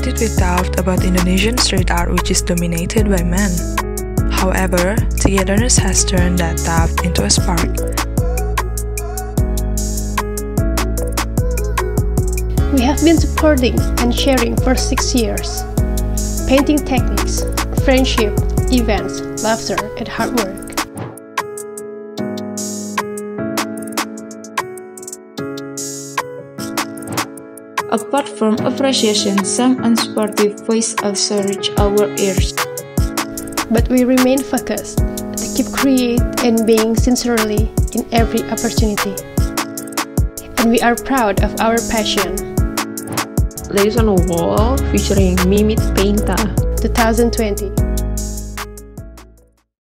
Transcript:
started with doubt about Indonesian street art which is dominated by men. However, togetherness has turned that doubt into a spark. We have been supporting and sharing for 6 years. Painting techniques, friendship, events, laughter, and hard work. Apart from appreciation, some unsportive voice also reach our ears. But we remain focused to keep create and being sincerely in every opportunity. And we are proud of our passion. There is on a wall featuring Mimmit peinttaa 2020.